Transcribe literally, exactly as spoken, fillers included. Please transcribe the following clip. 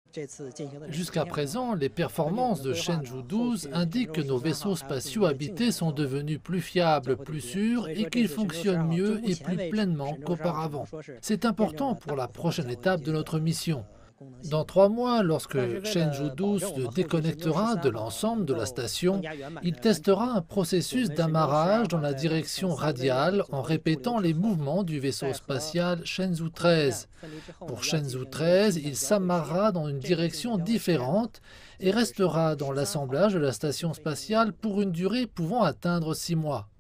Jusqu'à présent, les performances de Shenzhou douze indiquent que nos vaisseaux spatiaux habités sont devenus plus fiables, plus sûrs et qu'ils fonctionnent mieux et plus pleinement qu'auparavant. C'est important pour la prochaine étape de notre mission. Dans trois mois, lorsque Shenzhou douze se déconnectera de l'ensemble de la station, il testera un processus d'amarrage dans la direction radiale en répétant les mouvements du vaisseau spatial Shenzhou treize. Pour Shenzhou treize, il s'amarrera dans une direction différente et restera dans l'assemblage de la station spatiale pour une durée pouvant atteindre six mois.